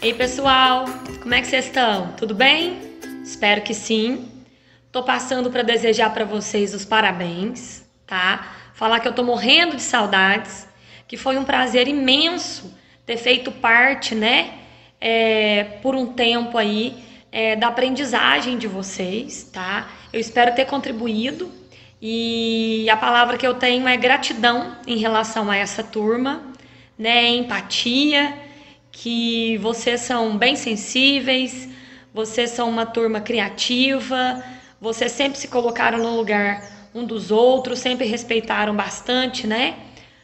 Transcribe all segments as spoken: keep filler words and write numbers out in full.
Ei pessoal, como é que vocês estão? Tudo bem? Espero que sim. Tô passando para desejar para vocês os parabéns, tá? Falar que eu tô morrendo de saudades, que foi um prazer imenso ter feito parte, né, é, por um tempo aí, é, da aprendizagem de vocês, tá? Eu espero ter contribuído e a palavra que eu tenho é gratidão em relação a essa turma, né, empatia, que vocês são bem sensíveis, vocês são uma turma criativa, vocês sempre se colocaram no lugar um dos outros, sempre respeitaram bastante, né,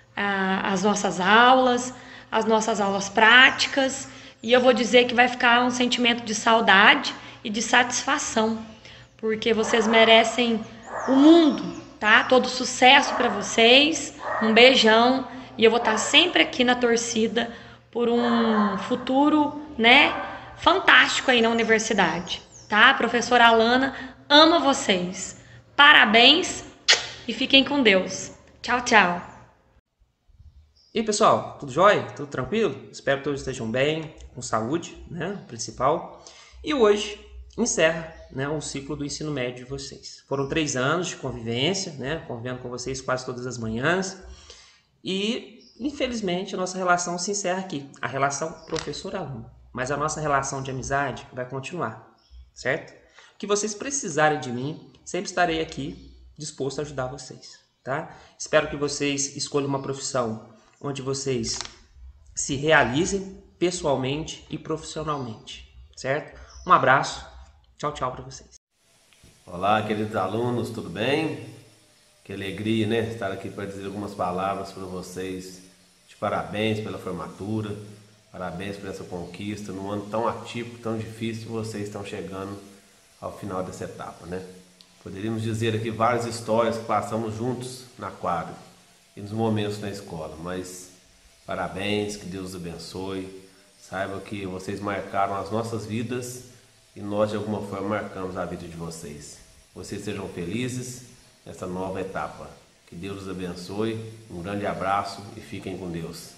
as nossas aulas, as nossas aulas práticas, e eu vou dizer que vai ficar um sentimento de saudade e de satisfação, porque vocês merecem o mundo, tá? Todo sucesso para vocês, um beijão, e eu vou estar sempre aqui na torcida por um futuro, né, fantástico aí na universidade, tá? A professora Alana ama vocês. Parabéns e fiquem com Deus. Tchau, tchau. E aí, pessoal, tudo jóia? Tudo tranquilo? Espero que todos estejam bem, com saúde, né, o principal. E hoje encerra, né, o ciclo do ensino médio de vocês. Foram três anos de convivência, né, convivendo com vocês quase todas as manhãs. E infelizmente, a nossa relação se encerra aqui, a relação professor-aluno. Mas a nossa relação de amizade vai continuar, certo? O que vocês precisarem de mim, sempre estarei aqui disposto a ajudar vocês, tá? Espero que vocês escolham uma profissão onde vocês se realizem pessoalmente e profissionalmente, certo? Um abraço, tchau, tchau para vocês. Olá, queridos alunos, tudo bem? Que alegria, né? Estar aqui para dizer algumas palavras para vocês. Parabéns pela formatura, parabéns por essa conquista, num ano tão atípico, tão difícil, vocês estão chegando ao final dessa etapa, né? Poderíamos dizer aqui várias histórias que passamos juntos na quadra e nos momentos na escola, mas parabéns, que Deus os abençoe, saiba que vocês marcaram as nossas vidas e nós de alguma forma marcamos a vida de vocês. Vocês sejam felizes nessa nova etapa. Que Deus os abençoe, um grande abraço e fiquem com Deus.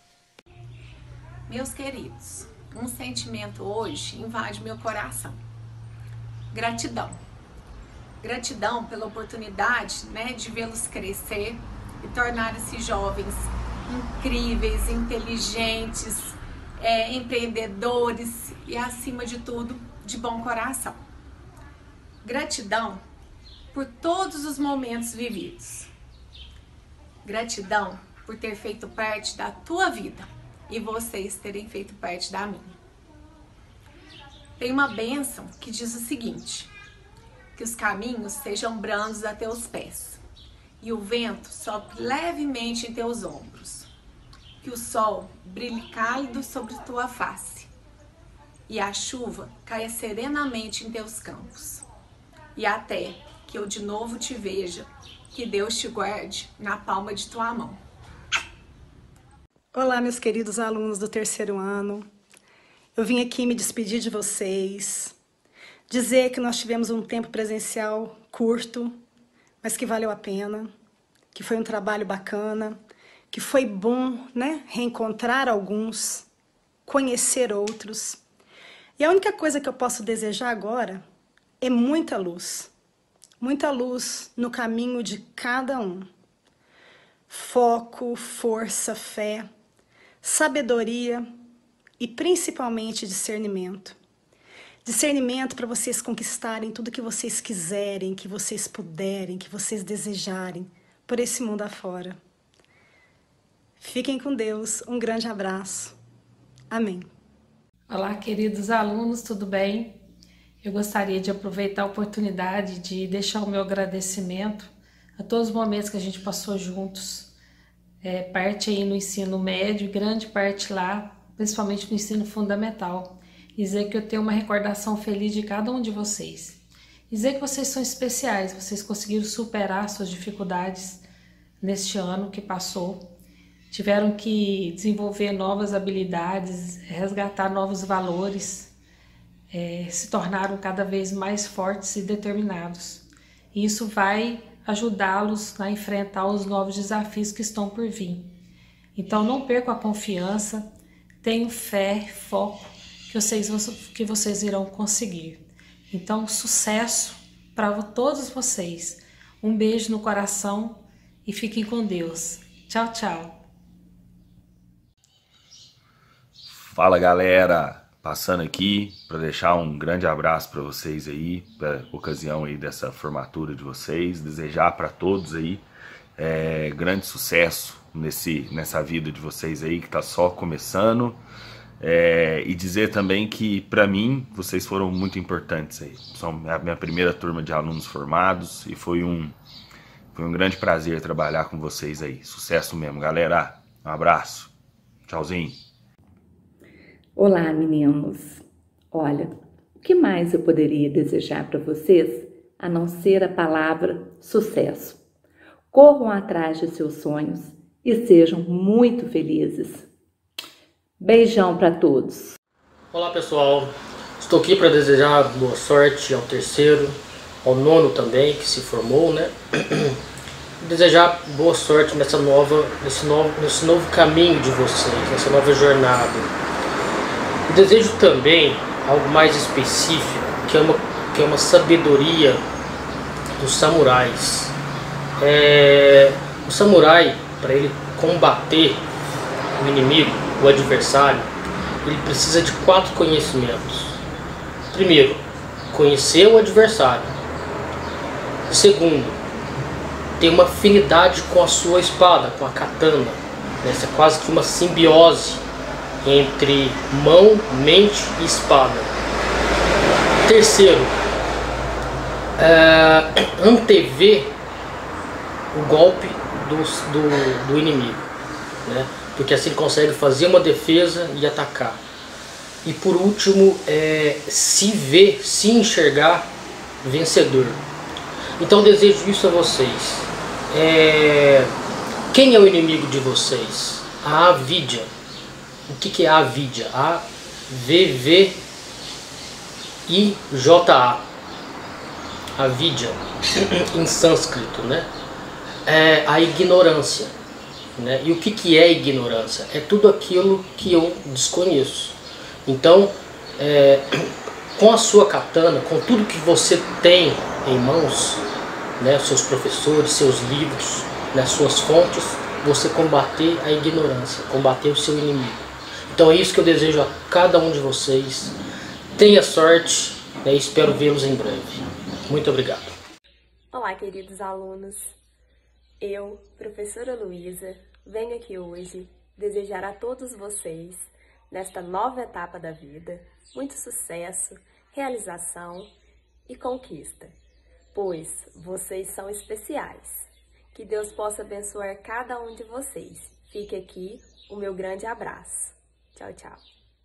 Meus queridos, um sentimento hoje invade meu coração. Gratidão. Gratidão pela oportunidade, né, de vê-los crescer e tornar-se jovens incríveis, inteligentes, é, empreendedores e, acima de tudo, de bom coração. Gratidão por todos os momentos vividos. Gratidão por ter feito parte da tua vida e vocês terem feito parte da minha. Tem uma bênção que diz o seguinte: que os caminhos sejam brandos a teus pés e o vento sopre levemente em teus ombros, que o sol brilhe cálido sobre tua face e a chuva caia serenamente em teus campos, e até que eu de novo te veja, que Deus te guarde na palma de tua mão. Olá, meus queridos alunos do terceiro ano. Eu vim aqui me despedir de vocês, dizer que nós tivemos um tempo presencial curto, mas que valeu a pena, que foi um trabalho bacana, que foi bom, né, reencontrar alguns, conhecer outros. E a única coisa que eu posso desejar agora é muita luz. Muita luz no caminho de cada um. Foco, força, fé, sabedoria e principalmente discernimento. Discernimento para vocês conquistarem tudo que vocês quiserem, que vocês puderem, que vocês desejarem por esse mundo afora. Fiquem com Deus. Um grande abraço. Amém. Olá, queridos alunos, tudo bem? Eu gostaria de aproveitar a oportunidade de deixar o meu agradecimento a todos os momentos que a gente passou juntos, é, parte aí no ensino médio, grande parte lá, principalmente no ensino fundamental. E dizer que eu tenho uma recordação feliz de cada um de vocês. E dizer que vocês são especiais, vocês conseguiram superar suas dificuldades neste ano que passou. Tiveram que desenvolver novas habilidades, resgatar novos valores, É, se tornaram cada vez mais fortes e determinados. E isso vai ajudá-los a enfrentar os novos desafios que estão por vir. Então não percam a confiança, tenham fé, foco que vocês, que vocês irão conseguir. Então, sucesso para todos vocês. Um beijo no coração e fiquem com Deus. Tchau, tchau. Fala, galera! Passando aqui para deixar um grande abraço para vocês aí, para ocasião aí dessa formatura de vocês, desejar para todos aí é, grande sucesso nesse, nessa vida de vocês aí que está só começando, é, e dizer também que para mim vocês foram muito importantes aí, são a minha primeira turma de alunos formados e foi um, foi um grande prazer trabalhar com vocês aí, sucesso mesmo, galera, um abraço, tchauzinho. Olá, meninos! Olha, o que mais eu poderia desejar para vocês a não ser a palavra sucesso? Corram atrás de seus sonhos e sejam muito felizes. Beijão para todos! Olá, pessoal! Estou aqui para desejar boa sorte ao terceiro, ao nono também, que se formou, né? Desejar boa sorte nessa nova, nesse, novo, nesse novo caminho de vocês, nessa nova jornada. Desejo também algo mais específico, que é uma, que é uma sabedoria dos samurais. É, o samurai, para ele combater o inimigo, o adversário, ele precisa de quatro conhecimentos. Primeiro, conhecer o adversário. Segundo, ter uma afinidade com a sua espada, com a katana. Essa é quase que uma simbiose entre mão, mente e espada. Terceiro, é, antever o golpe do, do, do inimigo, né? Porque assim ele consegue fazer uma defesa e atacar. E por último, é, se ver, se enxergar vencedor. Então eu desejo isso a vocês. É, quem é o inimigo de vocês? A avidya. O que, que é a avidya? A V V I J A. Avidya, em sânscrito, né? É a ignorância. Né? E o que, que é ignorância? É tudo aquilo que eu desconheço. Então, é, com a sua katana, com tudo que você tem em mãos, né, seus professores, seus livros, né, suas fontes, você combater a ignorância, combater o seu inimigo. Então é isso que eu desejo a cada um de vocês. Tenha sorte, né, e espero vê-los em breve. Muito obrigado. Olá, queridos alunos. Eu, professora Luísa, venho aqui hoje desejar a todos vocês, nesta nova etapa da vida, muito sucesso, realização e conquista, pois vocês são especiais. Que Deus possa abençoar cada um de vocês. Fique aqui o meu grande abraço. Tchau, tchau.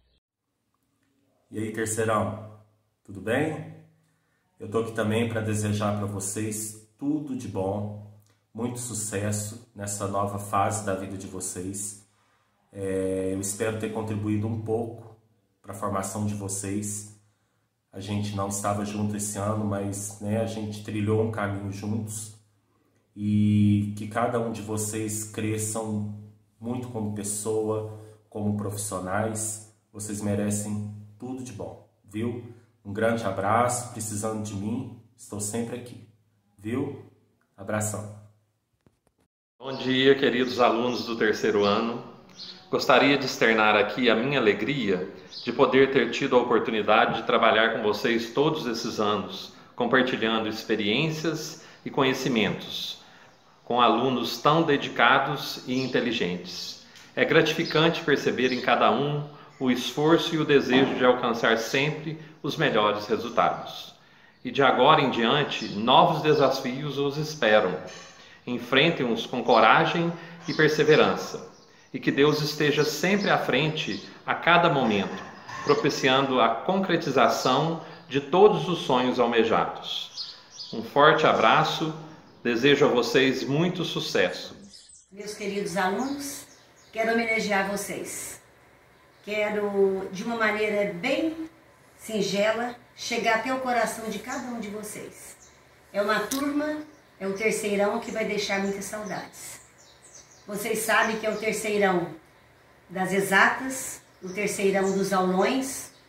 E aí, terceirão, tudo bem? Eu tô aqui também para desejar para vocês tudo de bom, muito sucesso nessa nova fase da vida de vocês. É, eu espero ter contribuído um pouco para a formação de vocês. A gente não estava junto esse ano, mas né, a gente trilhou um caminho juntos. E que cada um de vocês cresçam muito como pessoa, como profissionais. Vocês merecem tudo de bom, viu? Um grande abraço, precisando de mim, estou sempre aqui, viu? Abração. Bom dia, queridos alunos do terceiro ano. Gostaria de externar aqui a minha alegria de poder ter tido a oportunidade de trabalhar com vocês todos esses anos, compartilhando experiências e conhecimentos, com alunos tão dedicados e inteligentes. É gratificante perceber em cada um o esforço e o desejo de alcançar sempre os melhores resultados. E de agora em diante, novos desafios os esperam. Enfrentem-os com coragem e perseverança. E que Deus esteja sempre à frente a cada momento, propiciando a concretização de todos os sonhos almejados. Um forte abraço, desejo a vocês muito sucesso. Meus queridos alunos, quero homenagear vocês. Quero, de uma maneira bem singela, chegar até o coração de cada um de vocês. É uma turma, é o terceirão que vai deixar muitas saudades. Vocês sabem que é o terceirão das exatas, o terceirão dos aulões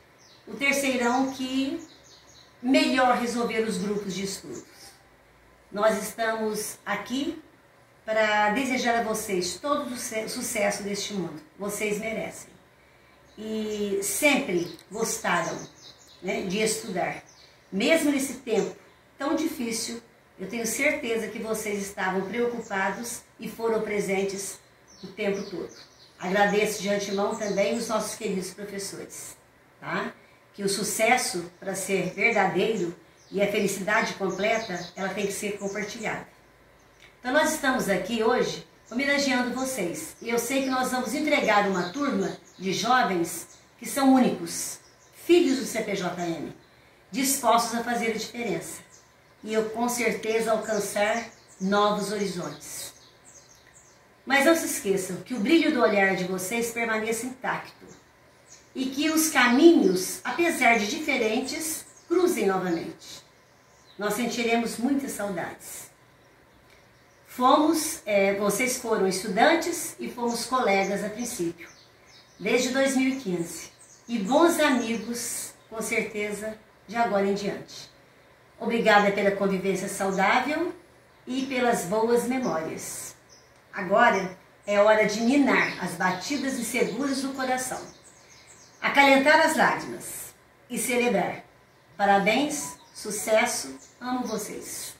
o terceirão que melhor resolver os grupos de estudos. Nós estamos aqui para desejar a vocês todo o sucesso deste mundo. Vocês merecem. E sempre gostaram, né, de estudar. Mesmo nesse tempo tão difícil, eu tenho certeza que vocês estavam preocupados e foram presentes o tempo todo. Agradeço de antemão também os nossos queridos professores, tá? Que o sucesso, para ser verdadeiro, e a felicidade completa, ela tem que ser compartilhada. Então nós estamos aqui hoje homenageando vocês. E eu sei que nós vamos entregar uma turma de jovens que são únicos, filhos do C P J M, dispostos a fazer a diferença. E eu com certeza alcançar novos horizontes. Mas não se esqueçam que o brilho do olhar de vocês permaneça intacto. E que os caminhos, apesar de diferentes, cruzem novamente. Nós sentiremos muitas saudades. Fomos, é, vocês foram estudantes e fomos colegas a princípio, desde dois mil e quinze. E bons amigos, com certeza, de agora em diante. Obrigada pela convivência saudável e pelas boas memórias. Agora é hora de ninar as batidas inseguras do coração, acalentar as lágrimas e celebrar. Parabéns, sucesso, amo vocês.